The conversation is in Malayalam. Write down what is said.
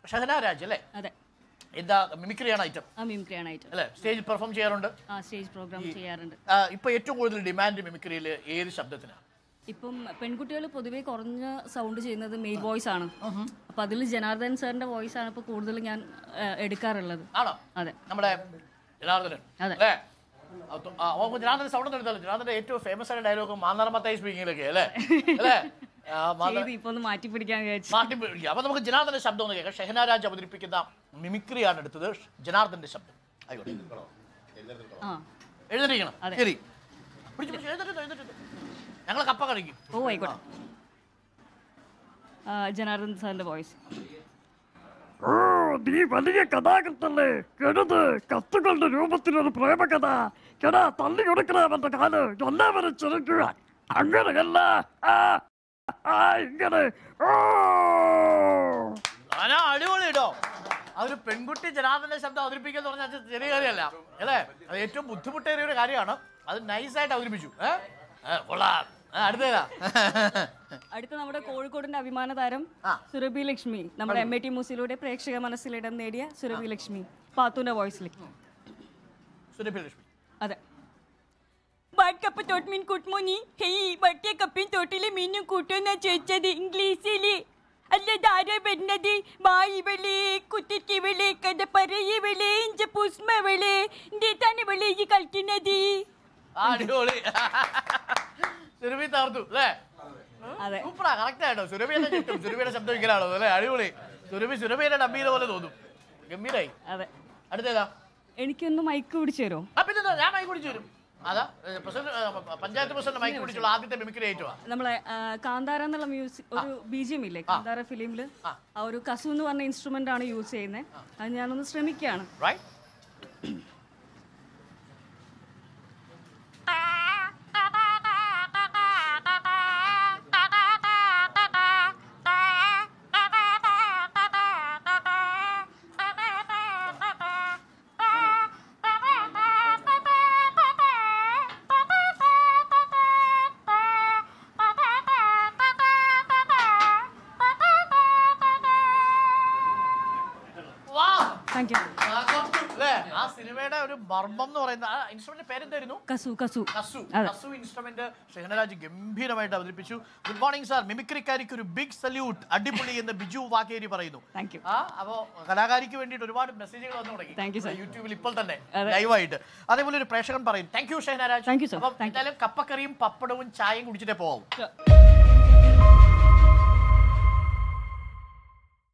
ഷഹന രാജ് അല്ലേ? അതെ. എന്താ മിമിക്രിയാണ് ഐറ്റം? മിമിക്രിയാണ് ഐറ്റം അല്ലേ? സ്റ്റേജിൽ പെർഫോം ചെയ്യാറുണ്ട്? സ്റ്റേജ് പ്രോഗ്രാം ചെയ്യാറുണ്ട്. ഇപ്പൊ ഏറ്റവും കൂടുതൽ ഡിമാൻഡ് മിമിക്രിയിൽ ഏത് ശബ്ദത്തിനാണ്? ഇപ്പം പെൺകുട്ടികൾ പൊതുവേ കുറഞ്ഞ സൗണ്ട് ചെയ്യുന്നത് മെയിൽ വോയിസ് ആണ്. അപ്പൊ അതിൽ ജനാർദ്ദൻ സാറിന്റെ വോയിസ് ആണ് ഇപ്പൊ കൂടുതൽ ഞാൻ എടുക്കാറുള്ളത്. ആണോ? അതെ. നമ്മുടെ ജനാർദ്ദനൻ അല്ലേ? ജനാർദ്ദൻ സൗണ്ട് എടുത്താലും ജനാർദ്ദന്റെ ഏറ്റവും ഫേമസ് ആയ ഡയലോഗ് മാന്നാർമത്തായി സ്പീക്കിങ്ങിലൊക്കെ അല്ലേ? അല്ലേ? ഇപ്പൊ ഒന്ന് മാറ്റി പിടിക്കാൻ അപ്പൊ നമുക്ക് ജനാർദ്ദന്റെ ശബ്ദം ഒന്ന് കേൾക്കാം. ഷഹന രാജ് അവതരിപ്പിക്കുന്ന മിമിക്രിയാണ് എടുത്തത്. ജനാർദ്ദന്റെ ശബ്ദം ആയിക്കോട്ടെ. എഴുതിരിക്കണം. ശരി, ഞങ്ങൾ കപ്പ കഴിക്കും. ആയിക്കോട്ടെ. ജനാർദ്ദൻ സാറിന്റെ വോയിസ്. നീ വലിയ കഥാകൃത്തല്ലേ, കരുത് കത്തുകളുടെ രൂപത്തിലൊരു പ്രേമകഥ. കടാ തള്ളി കൊടുക്കണമെന്റെ കാല് എല്ലാവരും ചെറുക്കുക. അങ്ങനെയല്ല, ഇങ്ങനെ. അടിപൊളി കേട്ടോ. അതൊരു പെൺകുട്ടി ജനാർദ്ദന്റെ ശബ്ദം അവതരിപ്പിക്കുക എന്ന് പറഞ്ഞാൽ ചെറിയ കാര്യമല്ല അല്ലേ? അത് ഏറ്റവും ബുദ്ധിമുട്ടേറിയ ഒരു കാര്യമാണ്. അത് നൈസായിട്ട് അവതരിപ്പിച്ചു. അടുത്ത നമ്മുടെ കോഴിക്കോടിന്റെ അഭിമാന താരം സുരഭി ലക്ഷ്മി, നമ്മുടെ MAT മ്യൂസിലൂടെ പ്രേക്ഷക മനസ്സിലിടം നേടിയ സുരഭി ലക്ഷ്മി പാത്തുന്റെ വോയിസിൽ. സുരഭി ലക്ഷ്മി. അതെ. ബാട്ട്കപ്പ് തോട്ട് മീൻ കുട്ട്മോനി ഹേയ് ബട്ടേ കപ്പിൻ തോട്ടിലെ മീനും കൂട്ടുന്ന ചോദിച്ചത് ഇംഗ്ലീഷില്. അല്ലതാരെ വരുന്നത്? ബായിവളെ കുത്തിക്കിവളെ കഥ പറയവളെ ഇഞ്ച പുസ്മവളെ എന്താണ് ഇവളെ ഈ കളിക്കുന്നത്? അടിപൊളി. സുരഭി തകർത്തു അല്ലേ? സൂപ്പറാ, കറക്റ്റ് ആയിട്ടോ. സുരഭിയുടെ ചുറ്റും സുരഭിയുടെ ശബ്ദം ഇങ്ങനെയാണോ അല്ലേ? അടിപൊളി. സുരഭിയുടെ ഡബ്ബിയുടെ പോലെ തോന്നും. ഗംഭീരായി. അതെ. അടുത്തേതാ? എനിക്കൊന്ന് മൈക്ക് പിടിച്ചു തരുമോ? പിന്നെ ഞാൻ മൈക്ക് പിടിച്ചു തരും. അതാ പഞ്ചായത്ത് പ്രസിഡന്റ് മൈക്ക് പിടിച്ചുള്ള ആദ്യത്തെ മിമിക്രി ആയിട്ടുവാ. നമ്മളെ കാന്താര എന്നുള്ള മ്യൂസിക് ഒരു BGM ഇല്ലേ കാന്താര ഫിലിമില്, ആ ഒരു കസു എന്ന് പറഞ്ഞ ഇൻസ്ട്രുമെന്റ് ആണ് യൂസ് ചെയ്യുന്നത്. അത് ഞാനൊന്ന് ശ്രമിക്കുകയാണ്. ആ സിനിമയുടെ ഒരു മർമ്മം എന്ന് പറയുന്ന ഇൻസ്ട്രുമെന്റ് പേരെന്തായിരുന്നു? കസു. കസു ഇൻസ്ട്രുമെന്റ് ഷഹനരാജ് ഗംഭീരമായിട്ട് അവതരിപ്പിച്ചു. Good morning sir. മിമിക്രിക്കാരിക്ക് ഒരു ബിഗ് സല്യൂട്ട്. അടിപൊളി എന്ന് ബിജു വാക്കേരി പറയുന്നു. അപ്പോ കലാകാരിക്ക് വേണ്ടിയിട്ട് ഒരുപാട് മെസ്സേജുകൾ വന്നു തുടങ്ങി യൂട്യൂബിൽ ഇപ്പോൾ തന്നെ ലൈവായിട്ട്. അതേപോലെ ഒരു പ്രേക്ഷകൻ പറയും താങ്ക് യു ഷഹനരാജ്. അപ്പം എന്തായാലും കപ്പക്കറിയും പപ്പടവും ചായയും കുടിച്ചിട്ടേ പോവാം.